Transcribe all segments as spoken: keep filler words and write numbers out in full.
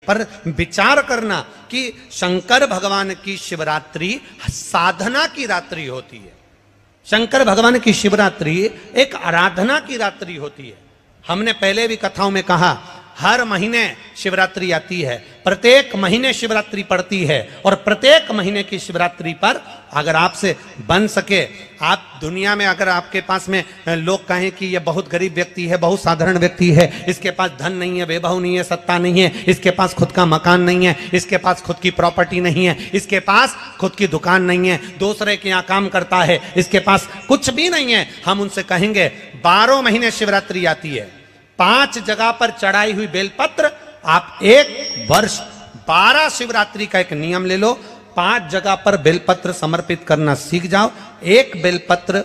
पर विचार करना कि शंकर भगवान की शिवरात्रि साधना की रात्रि होती है। शंकर भगवान की शिवरात्रि एक आराधना की रात्रि होती है। हमने पहले भी कथाओं में कहा, हर महीने शिवरात्रि आती है, प्रत्येक महीने शिवरात्रि पड़ती है, और प्रत्येक महीने की शिवरात्रि पर अगर आपसे बन सके, आप दुनिया में अगर आपके पास में लोग कहें कि ये बहुत गरीब व्यक्ति है, बहुत साधारण व्यक्ति है, इसके पास धन नहीं है, वैभव नहीं है, सत्ता नहीं है, इसके पास खुद का मकान नहीं है, इसके पास खुद की प्रॉपर्टी नहीं है, इसके पास खुद की दुकान नहीं है, दूसरे के यहाँ काम करता है, इसके पास कुछ भी नहीं है, हम उनसे कहेंगे बारह महीने शिवरात्रि आती है, पांच जगह पर चढ़ाई हुई बेलपत्र, आप एक वर्ष बारह शिवरात्रि का एक नियम ले लो, पांच जगह पर बेलपत्र समर्पित करना सीख जाओ। एक बेलपत्र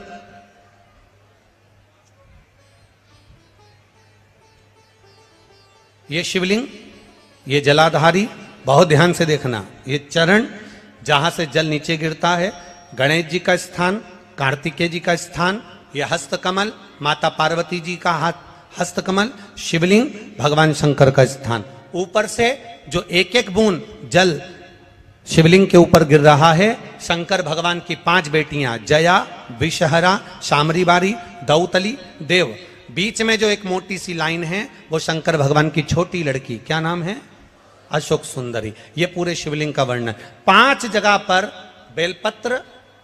ये शिवलिंग, ये जलाधारी, बहुत ध्यान से देखना, ये चरण जहां से जल नीचे गिरता है, गणेश जी का स्थान, कार्तिकेय जी का स्थान, ये हस्तकमल माता पार्वती जी का हाथ हस्तकमल, शिवलिंग भगवान शंकर का स्थान। ऊपर से जो एक एक बूंद जल शिवलिंग के ऊपर गिर रहा है, शंकर भगवान की पांच बेटियां जया, विषहरा, शामरीबारी, दौतली, देव, बीच में जो एक मोटी सी लाइन है वो शंकर भगवान की छोटी लड़की, क्या नाम है, अशोक सुंदरी। ये पूरे शिवलिंग का वर्णन। पांच जगह पर बेलपत्र,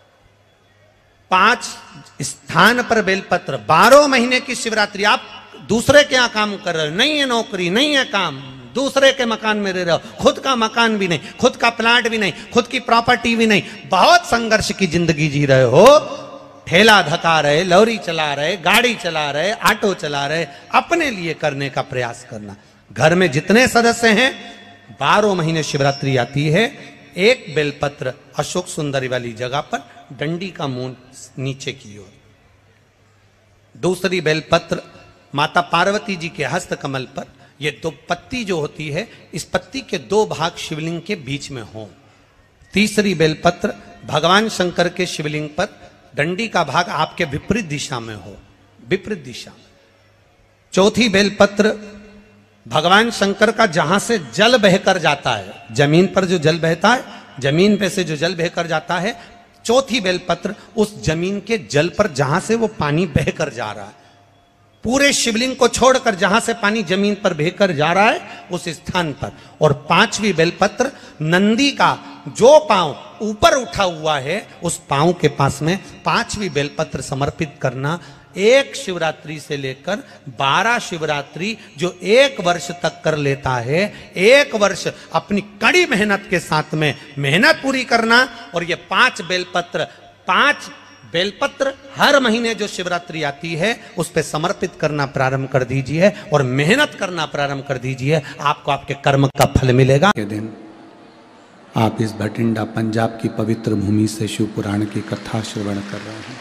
पांच स्थान पर बेलपत्र, बारह महीने की शिवरात्रि। आप दूसरे के यहाँ काम कर रहे हो, नहीं है नौकरी, नहीं है काम, दूसरे के मकान में रह रहे हो, खुद का मकान भी नहीं, खुद का प्लाट भी नहीं, खुद की प्रॉपर्टी भी नहीं, बहुत संघर्ष की जिंदगी जी रहे हो, ठेला धका रहे, लॉरी चला रहे, गाड़ी चला रहे, ऑटो चला रहे, अपने लिए करने का प्रयास करना। घर में जितने सदस्य हैं, बारह महीने शिवरात्रि आती है, एक बेलपत्र अशोक सुंदरी वाली जगह पर, डंडी का मुंह नीचे की ओर, दूसरी बेलपत्र माता पार्वती जी के हस्त कमल पर। ये दो पत्ती जो होती है, इस पत्ती के दो भाग शिवलिंग के बीच में हो। तीसरी बेलपत्र भगवान शंकर के शिवलिंग पर, डंडी का भाग आपके विपरीत दिशा में हो, विपरीत दिशा में। चौथी बेलपत्र भगवान शंकर का जहां से जल बहकर जाता है, जमीन पर जो जल बहता है, जमीन पे से जो जल बहकर जाता है, चौथी बेलपत्र उस जमीन के जल पर जहां से वो पानी बहकर जा रहा है, पूरे शिवलिंग को छोड़कर जहां से पानी जमीन पर बहकर जा रहा है उस स्थान पर। और पांचवी बेलपत्र नंदी का जो पांव ऊपर उठा हुआ है, उस पांव के पास में पांचवी बेलपत्र समर्पित करना। एक शिवरात्रि से लेकर बारह शिवरात्रि जो एक वर्ष तक कर लेता है, एक वर्ष अपनी कड़ी मेहनत के साथ में मेहनत पूरी करना, और ये पांच बेलपत्र, पांच बेलपत्र हर महीने जो शिवरात्रि आती है उस पे समर्पित करना प्रारंभ कर दीजिए और मेहनत करना प्रारंभ कर दीजिए, आपको आपके कर्म का फल मिलेगा। के दिन आप इस भटिंडा पंजाब की पवित्र भूमि से शिव पुराण की कथा श्रवण कर रहे हैं।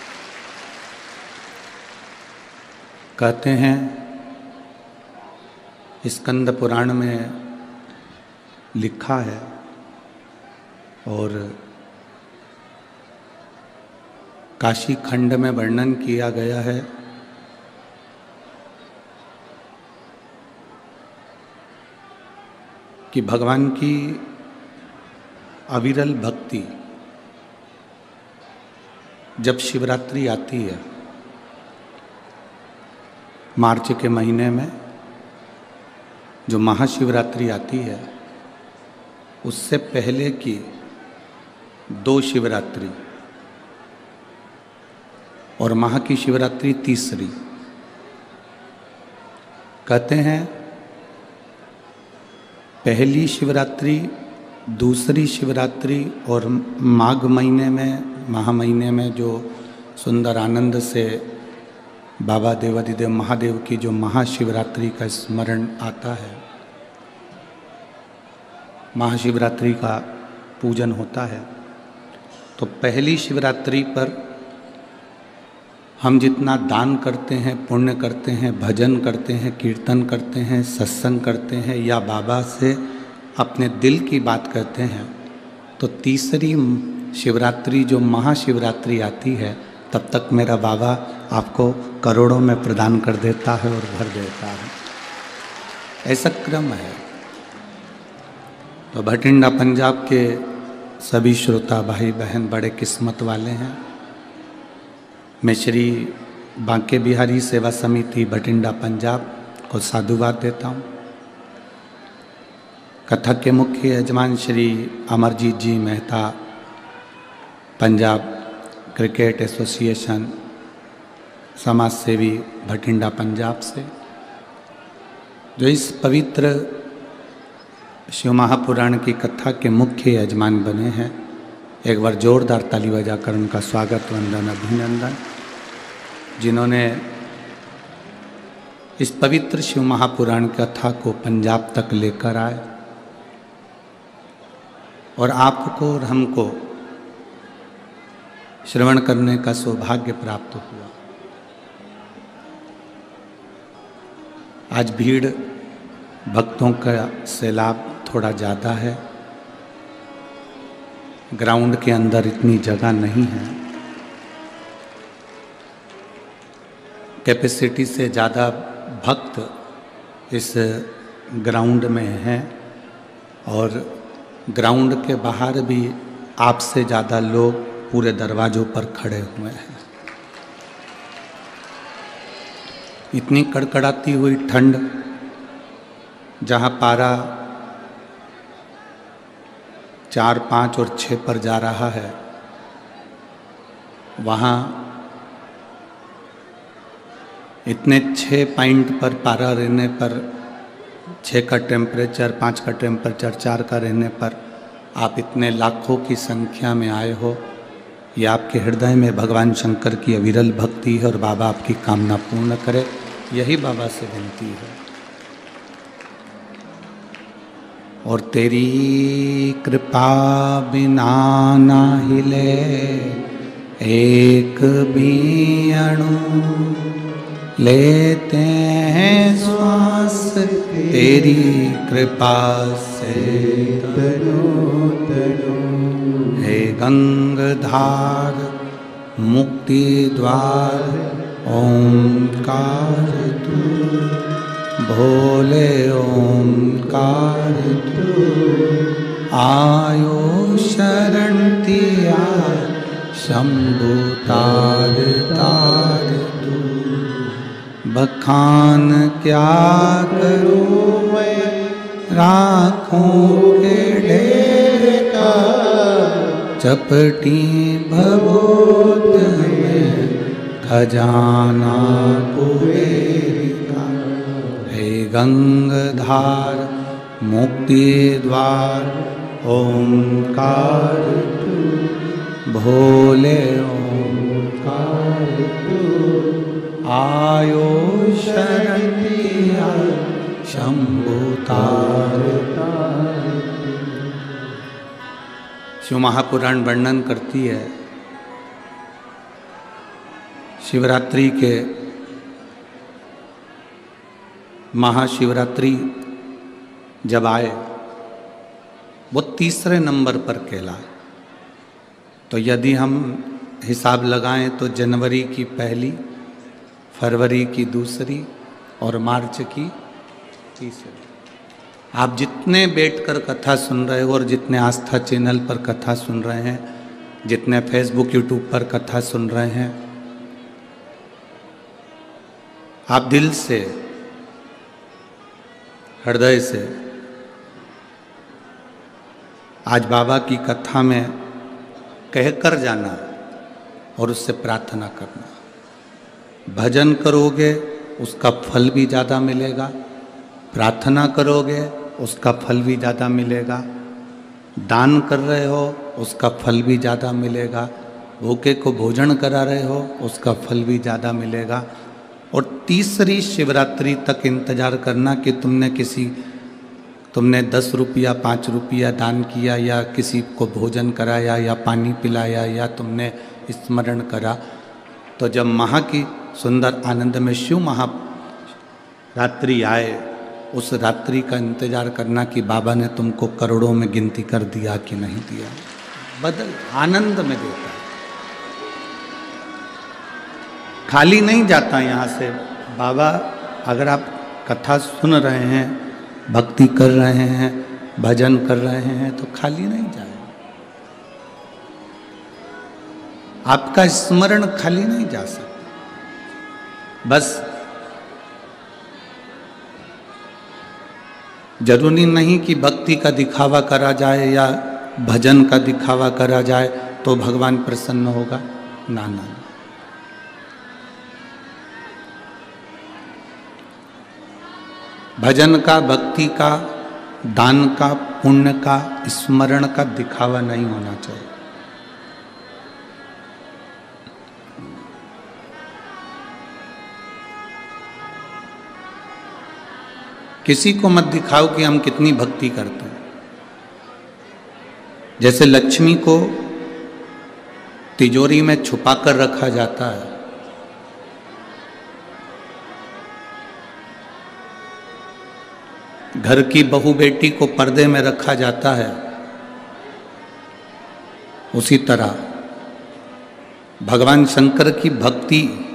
कहते हैं स्कंद पुराण में लिखा है और काशी खंड में वर्णन किया गया है कि भगवान की अविरल भक्ति जब शिवरात्रि आती है, मार्च के महीने में जो महाशिवरात्रि आती है, उससे पहले की दो शिवरात्रि और माह की शिवरात्रि तीसरी, कहते हैं पहली शिवरात्रि, दूसरी शिवरात्रि और माघ महीने में, माह महीने में जो सुंदर आनंद से बाबा देवाधिदेव महादेव की जो महाशिवरात्रि का स्मरण आता है, महाशिवरात्रि का पूजन होता है। तो पहली शिवरात्रि पर हम जितना दान करते हैं, पुण्य करते हैं, भजन करते हैं, कीर्तन करते हैं, सत्संग करते हैं, या बाबा से अपने दिल की बात कहते हैं, तो तीसरी शिवरात्रि जो महाशिवरात्रि आती है, तब तक मेरा बाबा आपको करोड़ों में प्रदान कर देता है और भर देता है। ऐसा क्रम है। तो भटिंडा पंजाब के सभी श्रोता भाई बहन बड़े किस्मत वाले हैं। मैं श्री बांके बिहारी सेवा समिति भटिंडा पंजाब को साधुवाद देता हूँ। कथक के मुख्य यजमान श्री अमरजीत जी मेहता, पंजाब क्रिकेट एसोसिएशन समाज सेवी भटिंडा पंजाब से, जो इस पवित्र शिव महापुराण की कथा के मुख्य यजमान बने हैं, एक बार जोरदार ताली बजाकर उनका स्वागत वंदन अभिनंदन। जिन्होंने इस पवित्र शिव महापुराण कथा को पंजाब तक लेकर आए और आपको और हमको श्रवण करने का सौभाग्य प्राप्त हुआ। आज भीड़ भक्तों का सैलाब थोड़ा ज़्यादा है, ग्राउंड के अंदर इतनी जगह नहीं है, कैपेसिटी से ज़्यादा भक्त इस ग्राउंड में हैं और ग्राउंड के बाहर भी आपसे ज़्यादा लोग पूरे दरवाज़ों पर खड़े हुए हैं। इतनी कड़कड़ाती हुई ठंड, जहाँ पारा चार पाँच और छः पर जा रहा है, वहाँ इतने छः पॉइंट पर पारा रहने पर, छः का टेम्परेचर, पाँच का टेम्परेचर, चार का रहने पर आप इतने लाखों की संख्या में आए हो, ये आपके हृदय में भगवान शंकर की अविरल भक्ति है और बाबा आपकी कामना पूर्ण करे, यही बाबा से विनती है। और तेरी कृपा बिना ना हिले एक भी अणु, लेते हैं श्वास तेरी कृपा से तनो तनो। हे गंगाधार मुक्ति द्वार ओंकार तू, भोले ओंकार तू, आयो शरण तिया शंभु तार तार तू। बखान क्या करूँ मैं राखों के ढेर का, चपटी भभूत में खजाना कुबेर का। हे गंगाधार मुक्ति द्वार ओंकार तू, भोले ओंकार तू, आयो शरण तिया शंभु तार तार। शिव महापुराण वर्णन करती है शिवरात्रि के, महाशिवरात्रि जब आए वो तीसरे नंबर पर कहलाए। तो यदि हम हिसाब लगाएं तो जनवरी की पहली, फरवरी की दूसरी और मार्च की तीसरी। आप जितने बैठकर कथा सुन रहे हो और जितने आस्था चैनल पर कथा सुन रहे हैं, जितने फेसबुक यूट्यूब पर कथा सुन रहे हैं, आप दिल से, हृदय से आज बाबा की कथा में कहकर जाना और उससे प्रार्थना करना। भजन करोगे उसका फल भी ज़्यादा मिलेगा, प्रार्थना करोगे उसका फल भी ज़्यादा मिलेगा, दान कर रहे हो उसका फल भी ज़्यादा मिलेगा, भूखे को भोजन करा रहे हो उसका फल भी ज़्यादा मिलेगा। और तीसरी शिवरात्रि तक इंतज़ार करना कि तुमने किसी तुमने दस रुपया पाँच रुपया दान किया या किसी को भोजन कराया या पानी पिलाया या तुमने स्मरण करा, तो जब महा की सुंदर आनंद में शिव महारात्रि आए, उस रात्रि का इंतजार करना कि बाबा ने तुमको करोड़ों में गिनती कर दिया कि नहीं दिया। बदल आनंद में देता है, खाली नहीं जाता यहाँ से। बाबा अगर आप कथा सुन रहे हैं, भक्ति कर रहे हैं, भजन कर रहे हैं तो खाली नहीं जाए। आपका स्मरण खाली नहीं जा सकता। बस जरूरी नहीं कि भक्ति का दिखावा करा जाए या भजन का दिखावा करा जाए तो भगवान प्रसन्न होगा, ना ना। भजन का, भक्ति का, दान का, पुण्य का, स्मरण का दिखावा नहीं होना चाहिए। किसी को मत दिखाओ कि हम कितनी भक्ति करते हैं। जैसे लक्ष्मी को तिजोरी में छुपा कर रखा जाता है, घर की बहू बेटी को पर्दे में रखा जाता है, उसी तरह भगवान शंकर की भक्ति